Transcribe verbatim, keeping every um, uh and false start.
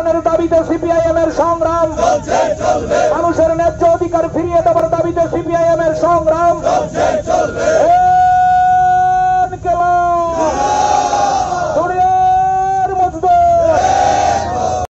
সংস্করণের দাবিতে সিপিআইএম এর সংগ্রাম, মানুষের ন্যায্য অধিকার ফিরিয়ে দেওয়ার দাবিতে সিপিআইএম এর সংগ্রাম,